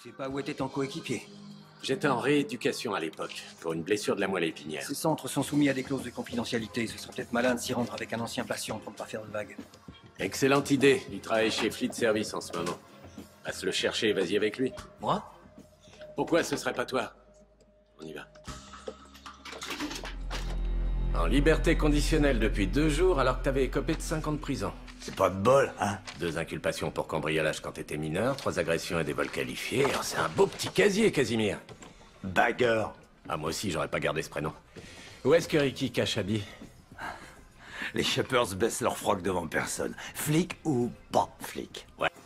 sais pas où était ton coéquipier. J'étais en rééducation à l'époque, pour une blessure de la moelle épinière. Ces centres sont soumis à des clauses de confidentialité. Ce serait peut-être malin de s'y rendre avec un ancien patient pour ne pas faire de vagues. Excellente idée. Il travaille chez Fleet Service en ce moment. Passe le chercher et vas-y avec lui. Moi? Pourquoi ce serait pas toi? On y va. En liberté conditionnelle depuis 2 jours alors que t'avais écopé de 5 ans de prison. C'est pas de bol, hein? 2 inculpations pour cambriolage quand t'étais mineur, 3 agressions et des vols qualifiés. Oh, c'est un beau petit casier, Casimir. Bagger. Ah, moi aussi, j'aurais pas gardé ce prénom. Où est-ce que Ricky cache Abby? Les Shepherds baissent leur froc devant personne. Flic ou pas flic. Ouais.